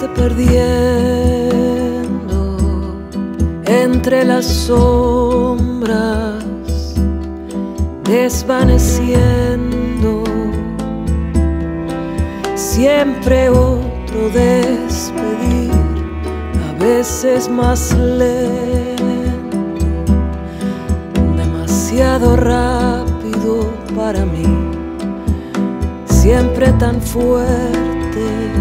perdiendo entre las sombras, desvaneciendo. Siempre otro despedir, a veces más lento, demasiado rápido para mí, siempre tan fuerte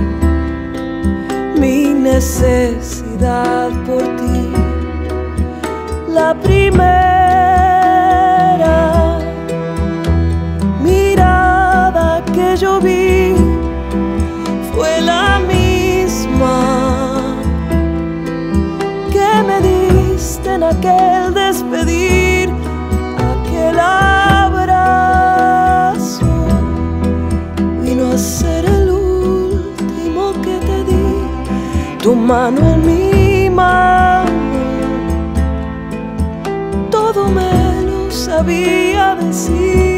mi necesidad por ti. La primera mirada que yo vi fue la misma que me diste en aquel despedir, aquel abrazo vino a ser el último que te di, tu mano en mi mano, todo me lo sabía decir.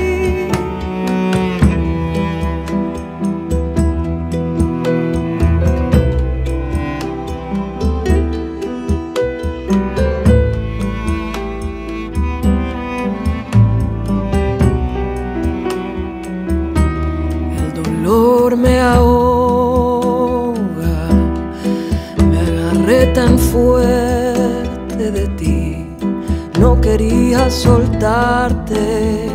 Me ahoga, me agarré tan fuerte de ti, no quería soltarte,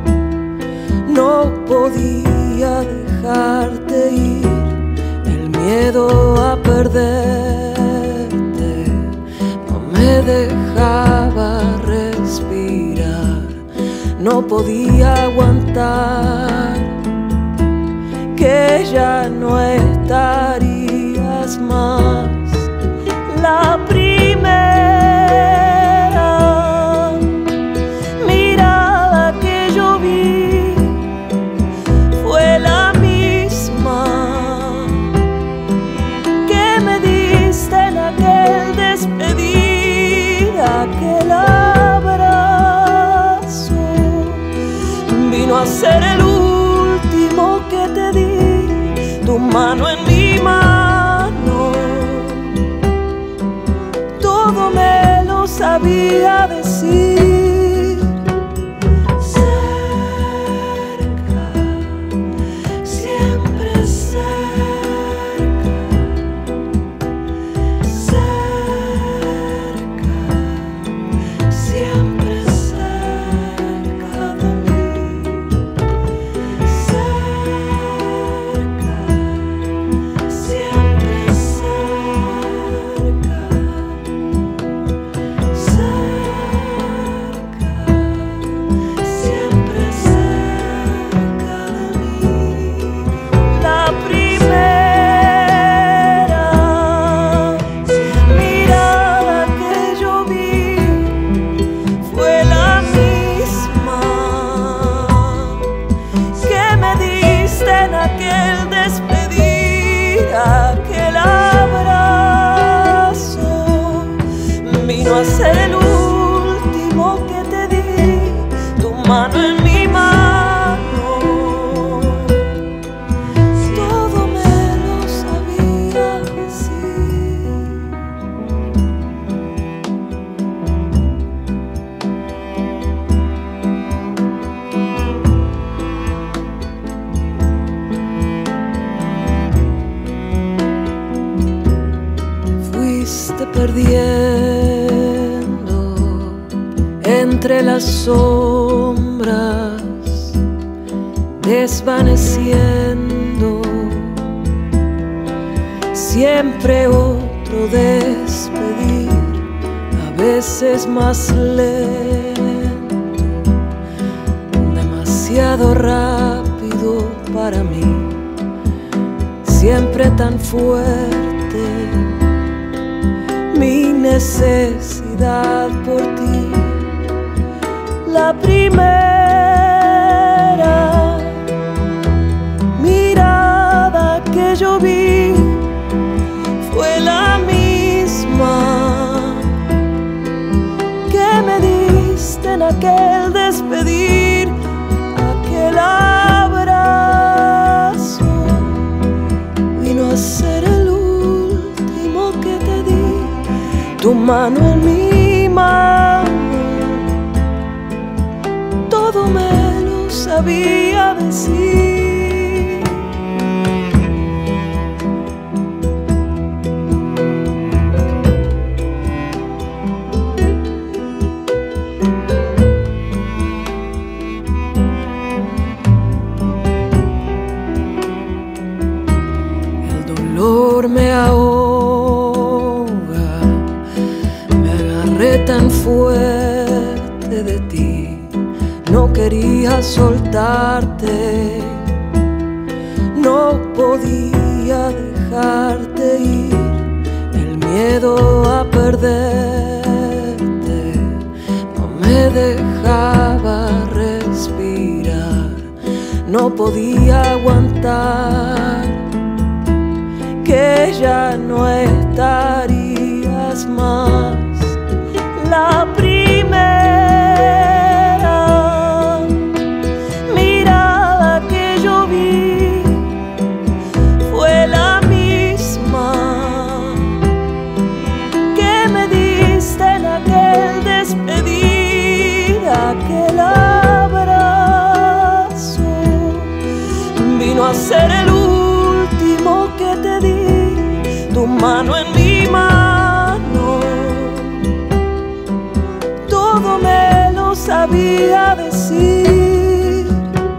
no podía dejarte ir, el miedo a perderte no me dejaba respirar, no podía aguantar que ya no estarías más. La primera mirada que yo vi fue la misma que me diste en aquel despedir, aquel abrazo vino a ser el último que te di, tu mano en mi mano, todo me lo sabía decir. Cerca, siempre cerca, cerca, siempre cerca de mí. Aquel despedir, aquel abrazo vino a ser el último que te di, tu mano en mi mano, todo me lo sabía decir. Perdiendo entre las sombras, desvaneciendo. Siempre otro despedir, a veces más lento, demasiado rápido para mí, siempre tan fuerte mi necesidad por ti. La primera mirada que yo vi fue la misma que me diste en aquel despedir, aquel abrazo vino a ser el último sabía decir. El dolor me ahoga, me agarré tan fuerte de ti, no quería soltarte, no podía dejarte ir. El miedo a perderte no me dejaba respirar, no podía aguantar que ya no estarías más. La primera mirada que yo vi fue la misma que me diste en aquel despedir, aquel abrazo. Vino a ser el último que te di, tu mano en mi mano. Todo me lo sabía decir.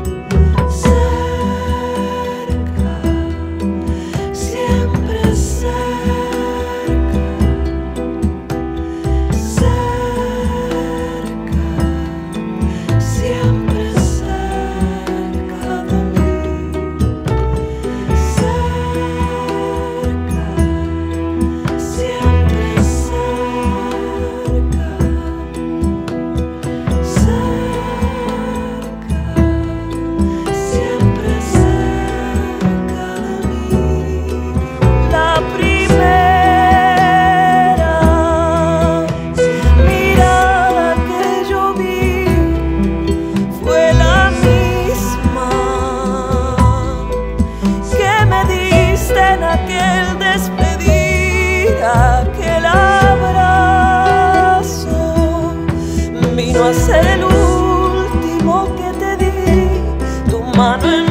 Cerca, siempre cerca, cerca, siempre cerca de mí. Cerca, siempre cerca, cerca, siempre cerca de mí. La primera mirada que yo vi fue la misma que me diste en aquel despedir, aquel abrazo. Vino a ser el último que te di, tu mano en